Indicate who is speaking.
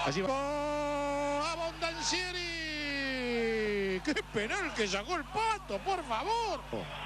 Speaker 1: Así va. Abondancieri. ¡Qué penal que sacó el Pato, por favor!